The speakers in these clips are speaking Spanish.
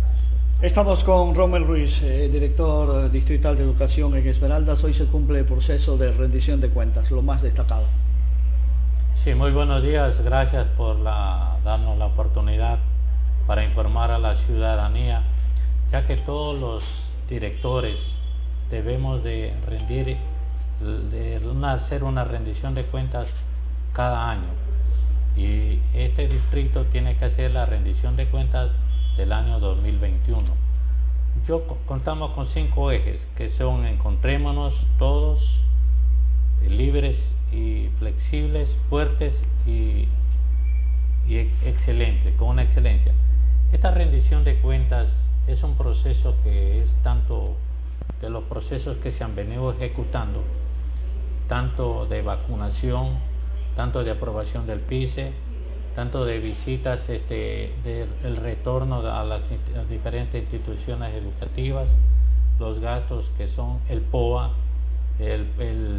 Estamos con Rommel Ruiz, director distrital de educación en Esmeraldas. Hoy se cumple el proceso de rendición de cuentas, lo más destacado. Sí, muy buenos días, gracias por darnos la oportunidad para informar a la ciudadanía, ya que todos los directores debemos de hacer una rendición de cuentas cada año, y este distrito tiene que hacer la rendición de cuentas del año 2021. Contamos con 5 ejes, que son: encontrémonos todos libres y flexibles, fuertes y excelentes, con una excelencia. Esta rendición de cuentas es un proceso que es tanto de los procesos que se han venido ejecutando, tanto de vacunación, tanto de aprobación del PICE, tanto de visitas, del retorno a las diferentes instituciones educativas, los gastos que son el POA, el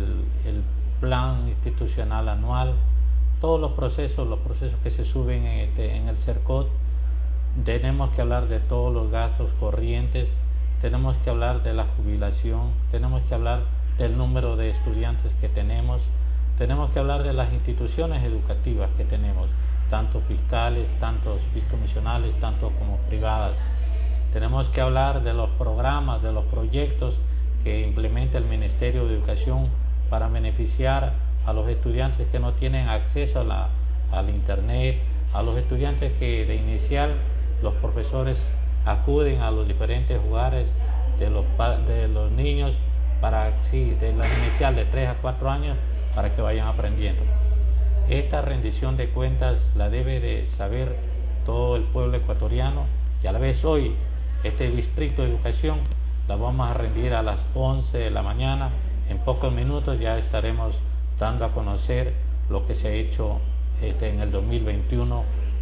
plan institucional anual, todos los procesos que se suben en el CERCOT. Tenemos que hablar de todos los gastos corrientes, tenemos que hablar de la jubilación, tenemos que hablar del número de estudiantes que tenemos que hablar de las instituciones educativas que tenemos, tanto fiscales, tanto fiscomisionales, tanto como privadas. Tenemos que hablar de los programas, de los proyectos que implementa el Ministerio de Educación para beneficiar a los estudiantes que no tienen acceso al internet, a los estudiantes que de inicial los profesores acuden a los diferentes hogares de los niños de la inicial de 3 a 4 años, para que vayan aprendiendo. Esta rendición de cuentas la debe de saber todo el pueblo ecuatoriano, y a la vez hoy este distrito de educación la vamos a rendir a las 11 de la mañana. En pocos minutos ya estaremos dando a conocer lo que se ha hecho en el 2021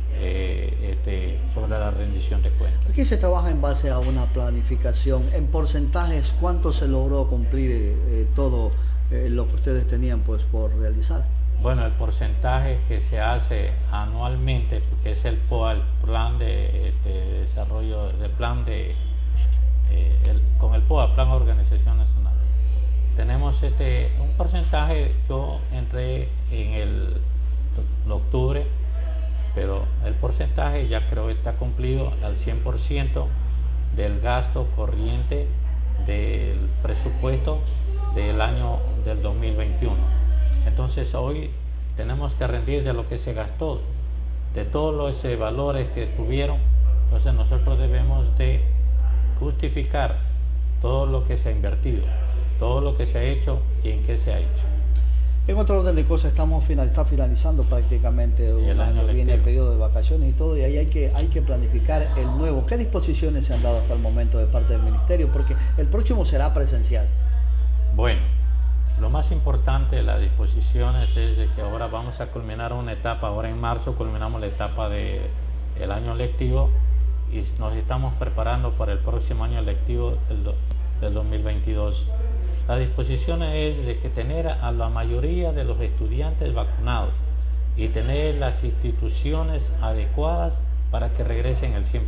sobre la rendición de cuentas. Aquí se trabaja en base a una planificación. En porcentajes, ¿cuánto se logró cumplir todo lo que ustedes tenían por realizar? Bueno, el porcentaje que se hace anualmente, que es el POA, el plan de desarrollo, con el POA, Plan de Organización Nacional, tenemos un porcentaje. Yo entré en octubre, pero el porcentaje ya creo que está cumplido al 100% del gasto corriente del presupuesto del año del 2021. Entonces hoy tenemos que rendir de lo que se gastó, de todos los valores que tuvieron. Entonces nosotros debemos de justificar todo lo que se ha invertido, todo lo que se ha hecho y en qué se ha hecho. En otro orden de cosas, está finalizando prácticamente un año, viene el periodo de vacaciones y todo, y ahí hay que planificar el nuevo. ¿Qué disposiciones se han dado hasta el momento de parte del Ministerio? Porque el próximo será presencial. Bueno, lo más importante de las disposiciones es de que ahora vamos a culminar una etapa. Ahora en marzo culminamos la etapa del año lectivo y nos estamos preparando para el próximo año lectivo del 2022. La disposición es de que tener a la mayoría de los estudiantes vacunados y tener las instituciones adecuadas para que regresen el 100%.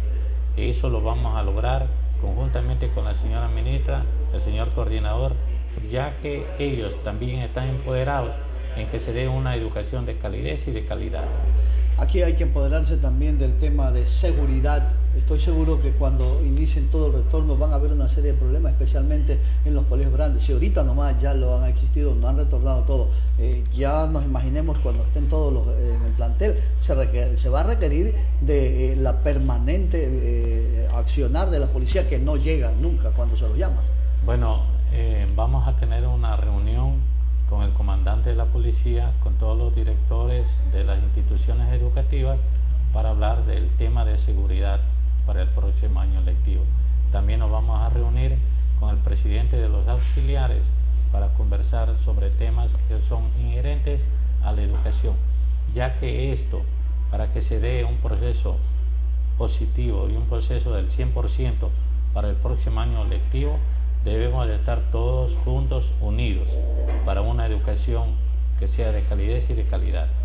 Y eso lo vamos a lograr conjuntamente con la señora ministra, el señor coordinador, ya que ellos también están empoderados en que se dé una educación de calidez y de calidad. Aquí hay que empoderarse también del tema de seguridad. Estoy seguro que cuando inicien todo el retorno van a haber una serie de problemas, especialmente en los colegios grandes. Si ahorita nomás ya lo han existido, no han retornado todo, ya nos imaginemos cuando estén todos en el plantel, se va a requerir de la permanente accionar de la policía, que no llega nunca cuando se lo llama. Bueno, vamos a tener una reunión con el comandante de la policía, con todos los directores de las instituciones educativas, para hablar del tema de seguridad para el próximo año lectivo. También nos vamos a reunir con el presidente de los auxiliares para conversar sobre temas que son inherentes a la educación, ya que esto, para que se dé un proceso positivo y un proceso del 100% para el próximo año lectivo, debemos de estar todos juntos, unidos, para una educación que sea de calidez y de calidad.